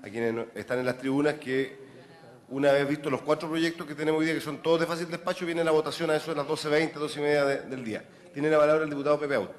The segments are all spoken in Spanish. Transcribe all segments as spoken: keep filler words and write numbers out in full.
a quienes están en las tribunas que una vez vistos los cuatro proyectos que tenemos hoy día, que son todos de fácil despacho, viene la votación a eso de las doce veinte, doce y media de, del día. Tiene la palabra el diputado Pepe Out.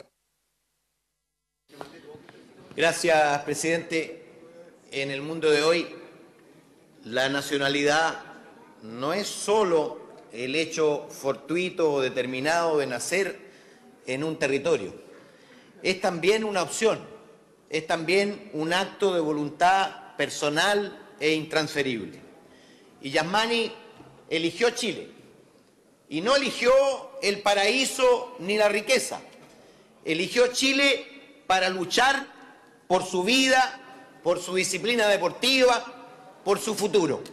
Gracias, presidente. En el mundo de hoy, la nacionalidad no es solo el hecho fortuito o determinado de nacer en un territorio. Es también una opción, es también un acto de voluntad personal e intransferible. Y Yasmani eligió Chile, y no eligió el paraíso ni la riqueza. Eligió Chile para luchar por su vida, por su disciplina deportiva, por su futuro.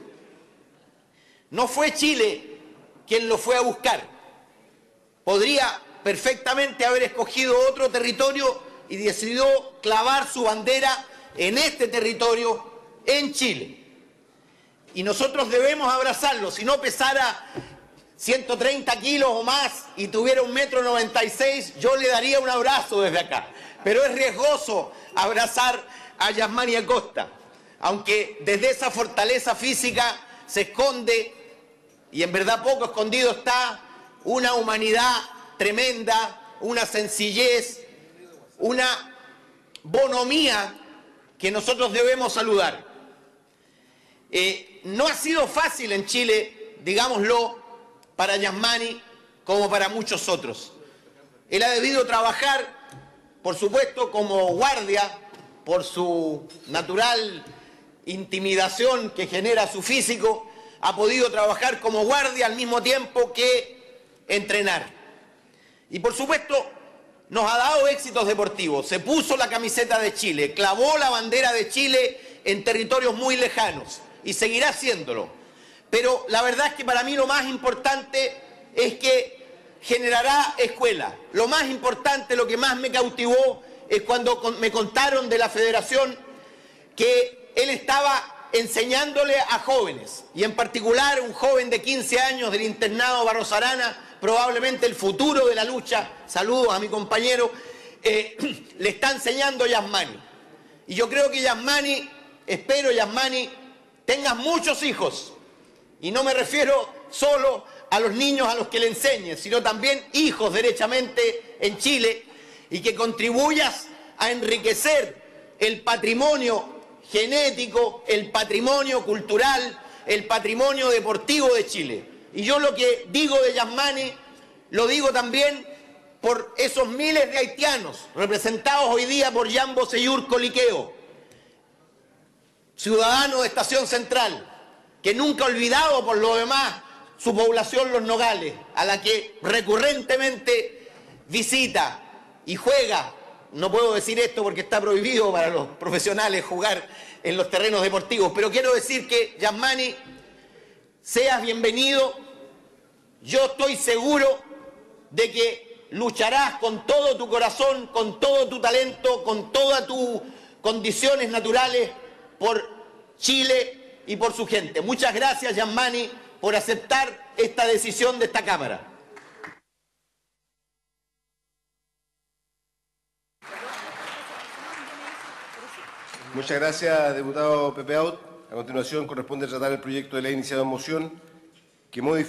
No fue Chile quien lo fue a buscar. Podría perfectamente haber escogido otro territorio y decidió clavar su bandera en este territorio, en Chile. Y nosotros debemos abrazarlo. Si no pesara ciento treinta kilos o más y tuviera un metro noventa y seis, yo le daría un abrazo desde acá. Pero es riesgoso abrazar a Yasmani Acosta, aunque desde esa fortaleza física se esconde, y en verdad poco escondido está, una humanidad tremenda, una sencillez, una bonomía que nosotros debemos saludar. Eh, no ha sido fácil en Chile, digámoslo, para Yasmani como para muchos otros. Él ha debido trabajar, por supuesto, como guardia, por su natural intimidación que genera su físico, ha podido trabajar como guardia al mismo tiempo que entrenar. Y por supuesto, nos ha dado éxitos deportivos. Se puso la camiseta de Chile, clavó la bandera de Chile en territorios muy lejanos y seguirá haciéndolo. Pero la verdad es que para mí lo más importante es que generará escuela. Lo más importante, lo que más me cautivó, es cuando me contaron de la federación que él estaba enseñándole a jóvenes, y en particular un joven de quince años del internado Barros Arana, probablemente el futuro de la lucha, saludos a mi compañero, eh, le está enseñando Yasmani. Y yo creo que Yasmani, espero Yasmani, tengas muchos hijos, y no me refiero solo a los niños a los que le enseñes, sino también hijos derechamente en Chile, y que contribuyas a enriquecer el patrimonio genético, el patrimonio cultural, el patrimonio deportivo de Chile. Y yo lo que digo de Yasmani, lo digo también por esos miles de haitianos, representados hoy día por Jean Bosellur Coliqueo, ciudadano de Estación Central, que nunca ha olvidado por lo demás su población Los Nogales, a la que recurrentemente visita y juega. No puedo decir esto porque está prohibido para los profesionales jugar en los terrenos deportivos, pero quiero decir que, Yasmani, seas bienvenido. Yo estoy seguro de que lucharás con todo tu corazón, con todo tu talento, con todas tus condiciones naturales por Chile y por su gente. Muchas gracias, Yasmani, por aceptar esta decisión de esta Cámara. Muchas gracias, diputado Pepe Out. A continuación corresponde tratar el proyecto de ley iniciado en moción que modifica